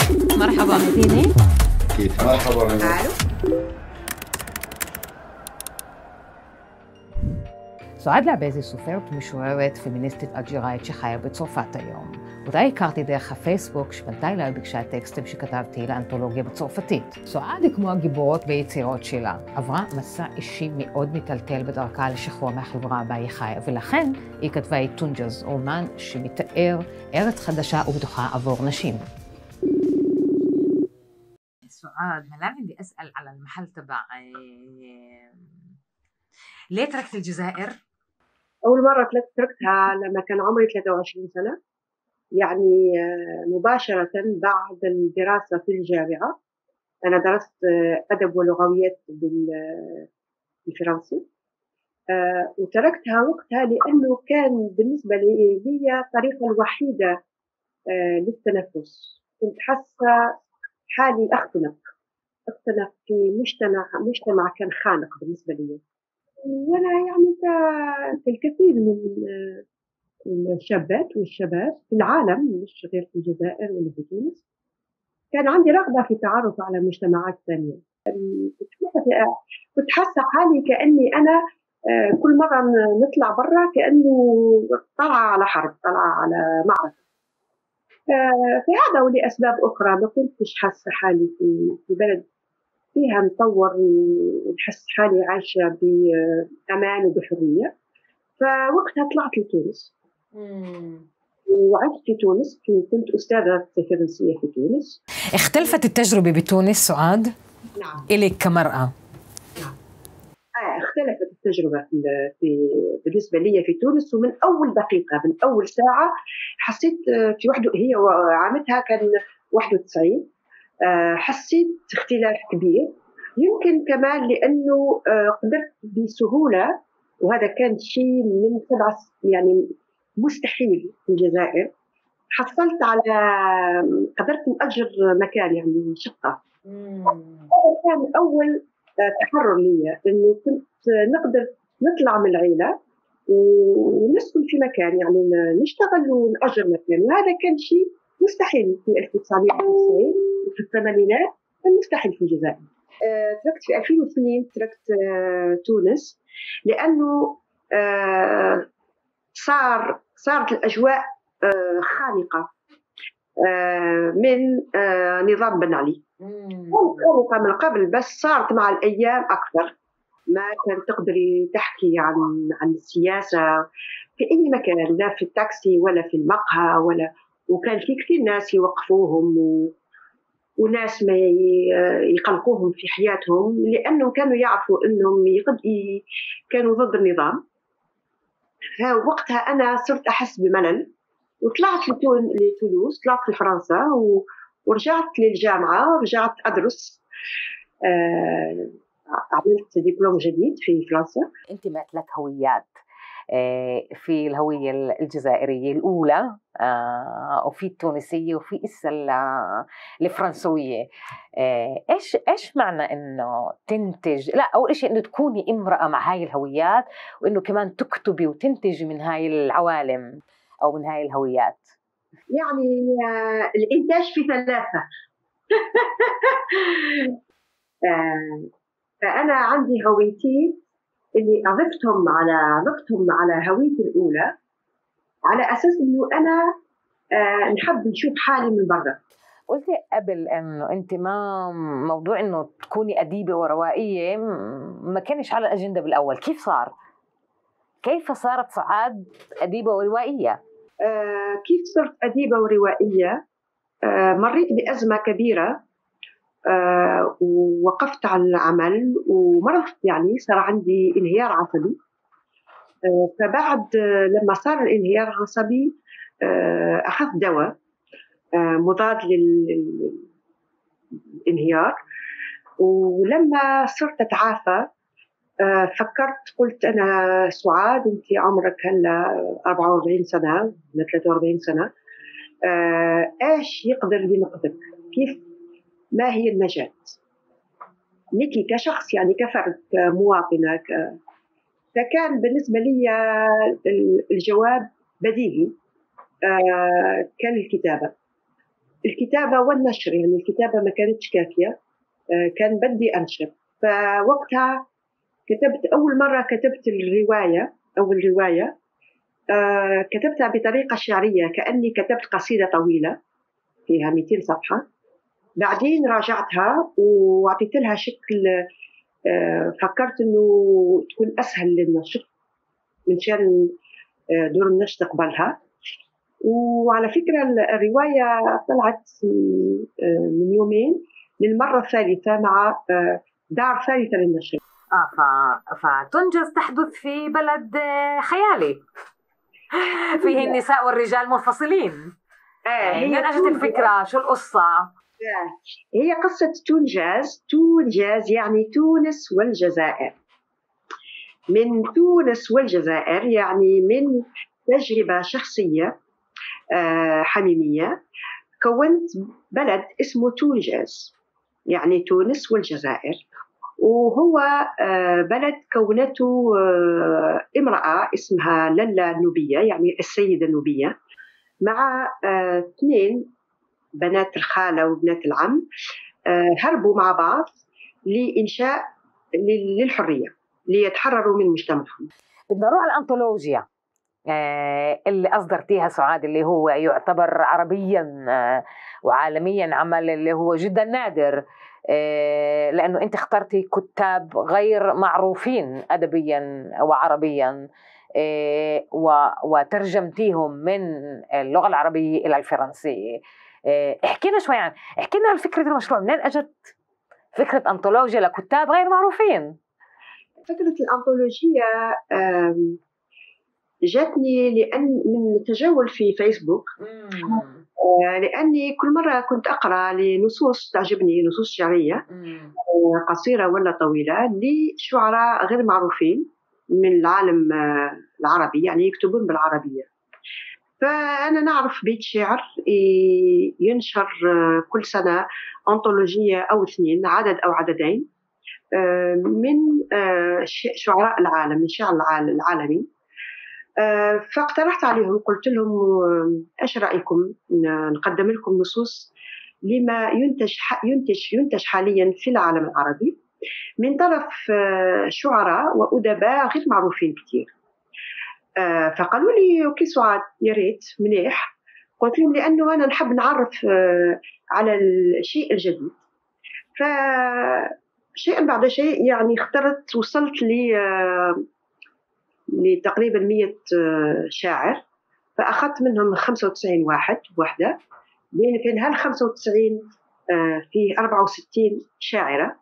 مرحبا مدينة. كيف مرحبا. סועד לעבזי סופרת ומשוררת פמיניסטית אלג'יראית שחיה בצרפת היום. אותה הכרתי דרך הפייסבוק שפנתה אליי וביקשה הטקסטים שכתבתי לאנתולוגיה בצרפתית. סועד היא כמו הגיבורות ביצירות שלה. עברה מסע אישי מאוד מטלטל בדרכה לשחרור מהחברה בה היא חיה, ולכן היא כתבה את טונג'אז, רומן שמתאר ארץ חדשה ובטוחה עבור נשים. سعاد ما بدي أسأل على المحل تبع ليه تركت الجزائر؟ أول مرة تركتها لما كان عمري 23 سنة، يعني مباشرة بعد الدراسة في الجامعة. أنا درست أدب ولغويات بالفرنسي، وتركتها وقتها لأنه كان بالنسبة لي الطريقة الوحيدة للتنفس. كنت حاسة حالي أختنق في مجتمع كان خانق بالنسبة لي، وأنا يعني كالكثير من الشابات والشباب في العالم مش غير في الجزائر ولا في تونس، كان عندي رغبة في التعرف على مجتمعات ثانية. كنت حاسة حالي كأني أنا كل مرة نطلع برا كأنه طلع على حرب، طلع على معركة. في هذا ولأسباب أخرى ما كنتش حاسة حالي في بلد فيها نطور ونحس حالي عايشة بأمان وبحرية. فوقتها طلعت لتونس وعشت في تونس، كنت أستاذة فرنسية في تونس. اختلفت التجربة بتونس سعاد؟ نعم. إليك كمرأة؟ نعم. اختلفت التجربة بالنسبة لي في تونس، ومن أول دقيقة من أول ساعة حسيت في هي عامتها كان 91، حسيت اختلاف كبير. يمكن كمان لأنه قدرت بسهولة، وهذا كان شيء من يعني مستحيل في الجزائر. حصلت على قدرت أجر مكان يعني شقة. هذا كان أول تحرر لي، إنه كنت نقدر نطلع من العيلة ونسكن في مكان، يعني نشتغل ونأجر مكان، وهذا كان شيء مستحيل في 1990 وفي الثمانينات، كان مستحيل في الجزائر. تركت في 2002 تركت تونس لأنه صارت الأجواء خانقة من نظام بن علي. خانقة من قبل، بس صارت مع الأيام أكثر. ما كان تقدري تحكي عن السياسة في أي مكان، لا في التاكسي ولا في المقهى وكان في كثير ناس يوقفوهم وناس ما يقلقوهم في حياتهم، لأنهم كانوا يعرفوا أنهم كانوا ضد النظام. فوقتها أنا صرت أحس بملل وطلعت لتولوز، طلعت لفرنسا ورجعت للجامعة، رجعت أدرس. عملت دبلوم جديد في فرنسا. أنت معك لك هويات، في الهوية الجزائرية الأولى وفي التونسية وفي الفرنسوية. إيش معنى إنه تنتج، لا أول شيء إنه تكوني امرأة مع هاي الهويات، وإنه كمان تكتبي وتنتجي من هاي العوالم أو من هاي الهويات؟ يعني الإنتاج في ثلاثة. فأنا عندي هويتي اللي أضفتهم على هويتي الأولى، على أساس إنه أنا نحب نشوف حالي من برا. قلتي قبل إنه أنت ما موضوع إنه تكوني أديبة وروائية ما كانش على الأجندة بالأول. كيف صارت سعاد أديبة وروائية؟ كيف صرت أديبة وروائية؟ مريت بأزمة كبيرة، ووقفت عن العمل ومرضت، يعني صار عندي انهيار عصبي. فبعد لما صار الانهيار العصبي أخذت دواء مضاد للانهيار، ولما صرت أتعافى فكرت، قلت أنا سعاد أنت عمرك هلا 44 سنة ولا 43 سنة، إيش يقدر ينقذك؟ كيف، ما هي النجاة لك كشخص، يعني كفرد كمواطنة فكان بالنسبة لي الجواب بديهي، كان الكتابة. الكتابة والنشر، يعني الكتابة ما كانتش كافية، كان بدي أنشر. فوقتها كتبت أول مرة، كتبت الرواية، أول رواية كتبتها بطريقة شعرية، كأني كتبت قصيدة طويلة فيها 200 صفحة. بعدين راجعتها وأعطيت لها شكل، فكرت إنه تكون أسهل للنشر من شان دور النشر تقبلها. وعلى فكرة الرواية طلعت من يومين للمرة الثالثة مع دار ثالثة للنشر. فتنجز تحدث في بلد خيالي فيه النساء والرجال منفصلين. هي من أجل الفكرة، شو القصة؟ هي قصة تونجاز. تونجاز يعني تونس والجزائر. من تونس والجزائر، يعني من تجربة شخصية حميمية كونت بلد اسمه تونجاز، يعني تونس والجزائر. وهو بلد كونته امرأة اسمها للا النوبية، يعني السيدة النوبية، مع 2 بنات الخالة وبنات العم، هربوا مع بعض لإنشاء للحرية، ليتحرروا من مجتمعهم. بدنا نروح على الأنطولوجيا اللي أصدرتيها سعاد، اللي هو يعتبر عربيا وعالميا عمل اللي هو جدا نادر، لأنه أنت اخترتي كتاب غير معروفين أدبيا وعربيا، وترجمتيهم من اللغة العربية إلى الفرنسية. احكينا شوي احكي لنا فكرة المشروع، منين أجت فكرة أنطولوجيا لكتاب غير معروفين؟ فكرة الأنطولوجية جاتني من تجول في فيسبوك، لأني كل مرة كنت أقرأ لنصوص تعجبني، نصوص شعرية قصيرة ولا طويلة لشعراء غير معروفين من العالم العربي، يعني يكتبون بالعربية. فأنا نعرف بيت شعر ينشر كل سنة أنطولوجية أو 2، عدد أو عددين من شعراء العالم، من شعر العالمي. فاقترحت عليهم، قلت لهم ايش رايكم نقدم لكم نصوص لما ينتج حاليا في العالم العربي من طرف شعراء وادباء غير معروفين كثير. فقالوا لي اوكي سعاد، يا ريت، مليح. قلت لهم لانه انا نحب نعرف على الشيء الجديد. فشيئا بعد شيء يعني اخترت، وصلت لتقريبا 100 شاعر، فأخذت منهم 95 واحدة، بين هال 95 فيه 64 شاعرة.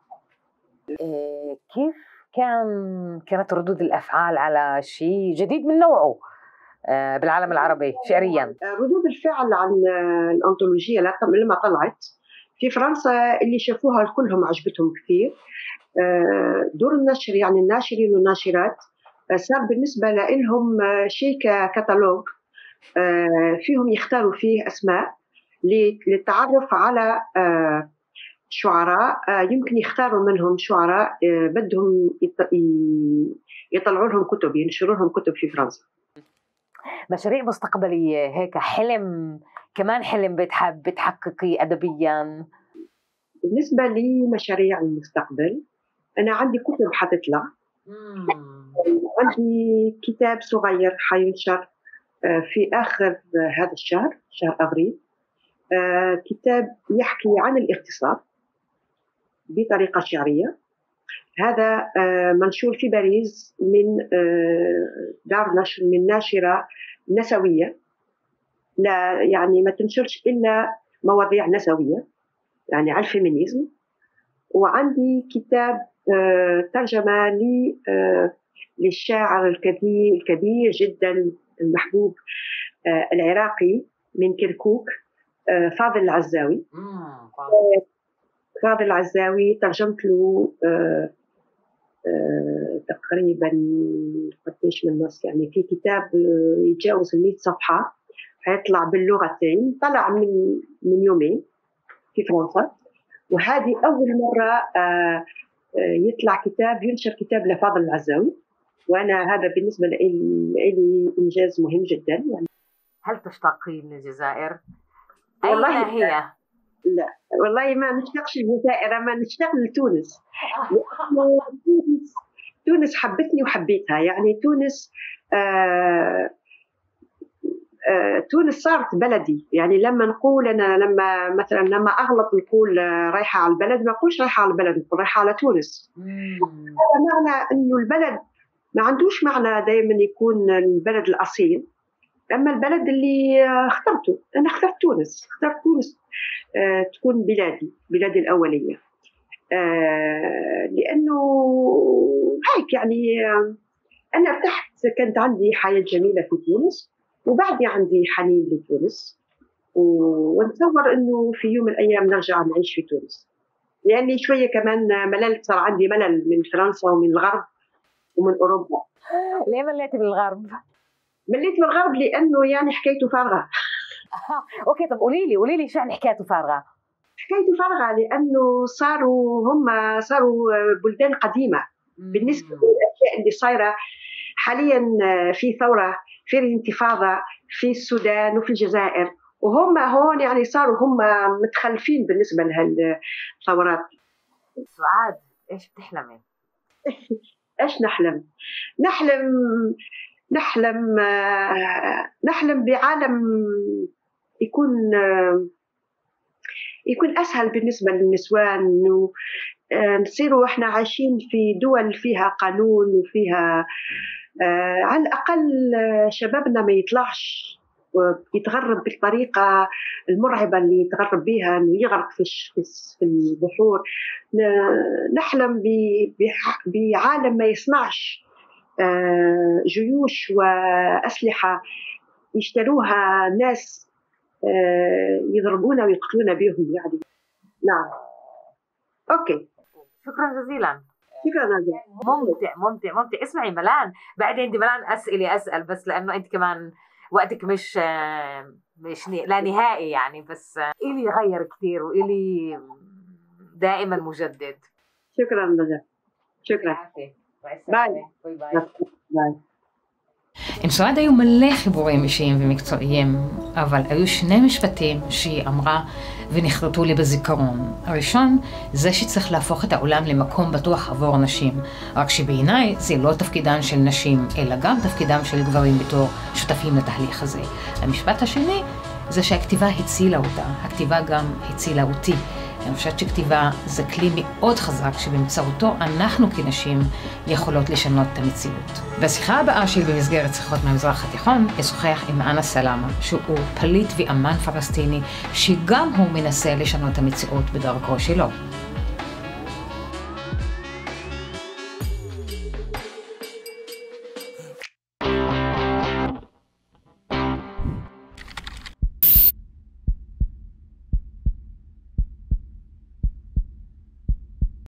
كيف كانت ردود الأفعال على شيء جديد من نوعه بالعالم العربي شعريا؟ ردود الفعل عن الأنطولوجية لما طلعت في فرنسا، اللي شافوها كلهم عجبتهم كثير. دور النشر، يعني الناشرين والناشرات، صار بالنسبة لهم شيء كتالوج فيهم يختاروا فيه أسماء للتعرف على شعراء، يمكن يختاروا منهم شعراء بدهم يطلعوا لهم كتب، ينشروا لهم كتب في فرنسا. مشاريع مستقبلية هيك، حلم كمان، حلم بتحققي أدبيا؟ بالنسبة لمشاريع المستقبل، أنا عندي كتب حتطلع. عندي كتاب صغير حينشر في آخر هذا الشهر، شهر أبريل، كتاب يحكي عن الاغتصاب بطريقة شعرية. هذا منشور في باريس من دار نشر، من ناشرة نسوية، لا يعني ما تنشرش إلا مواضيع نسوية، يعني على الفيمينيزم. وعندي كتاب ترجمة للشاعر الكبير جدا المحبوب العراقي من كركوك، فاضل العزاوي. فاضل العزاوي ترجمت له تقريبا قديش من نص، يعني في كتاب يتجاوز 100 صفحة، هيطلع باللغتين، طلع من يومين في فرنسا. وهذه أول مرة يطلع كتاب، ينشر كتاب لفاضل العزاوي، وأنا هذا بالنسبة لي إنجاز مهم جدا. يعني هل تشتاقين للجزائر؟ أين هي؟ لا والله ما نشتاقش الجزائر، ما نشتاق لتونس. تونس حبتني وحبيتها، يعني تونس تونس صارت بلدي. يعني لما نقول أنا لما أغلط نقول رايحة على البلد، ما نقولش رايحة على البلد، نقول رايحة على تونس. هذا معنى إنه البلد ما عندوش معنى دائما يكون البلد الأصيل، أما البلد اللي اخترته. أنا اخترت تونس تكون بلادي الأولية، لأنه هيك يعني أنا ارتحت، كانت عندي حياة جميلة في تونس، وبعدي عندي حنين لتونس، ونتصور إنه في يوم من الأيام نرجع نعيش في تونس. لأني شوية كمان مللت، صار عندي ملل من فرنسا ومن الغرب ومن أوروبا. ليه مليتي بالغرب؟ مليت بالغرب لأنه يعني حكايته فارغة. أوكي، طب قولي لي شو يعني حكايته فارغة؟ حكايته فارغة لأنه صاروا بلدان قديمة بالنسبة للأشياء اللي صايرة حاليا. في ثورة، في الانتفاضة في السودان وفي الجزائر، وهم هون يعني صاروا هم متخلفين بالنسبة لهالثورات. سعاد، إيش بتحلمي؟ إيش نحلم بعالم يكون أسهل بالنسبة للنسوان، إنه نصيروا إحنا عايشين في دول فيها قانون وفيها على الأقل شبابنا ما يطلعش ويتغرب بالطريقة المرعبة اللي يتغرب بها، إنه يغرق في البحور. نحلم بعالم ما يصنعش جيوش وأسلحة يشتروها ناس يضربونا ويقتلونا بهم يعني. نعم. أوكي، شكرا جزيلا. شكرا جزيلا. ممتع. اسمعي ملان، بعد عندي ملان أسئلة أسأل، بس لأنه أنت كمان وقتك مش لا نهائي يعني، بس إلي غير كثير وإلي دائما مجدد. شكرا جزيلا. شكرا. ביי. עם סועד היו מלא חיבורים אישיים ומקצועיים, אבל היו שני משפטים שהיא אמרה ונחרטו לי בזיכרון. הראשון, זה שצריך להפוך את העולם למקום בטוח עבור נשים, רק שבעיניי זה לא תפקידן של נשים, אלא גם תפקידם של גברים בתור שותפים לתהליך הזה. המשפט השני, זה שהכתיבה הצילה אותה, הכתיבה גם הצילה אותי. אני חושבת שכתיבה זה כלי מאוד חזק שבאמצעותו אנחנו כנשים יכולות לשנות את המציאות. בשיחה הבאה שלי במסגרת שיחות מהמזרח התיכון, אשוחח עם אנה סלאמה, שהוא פליט ואמן פלסטיני, שגם הוא מנסה לשנות את המציאות בדרכו שלו.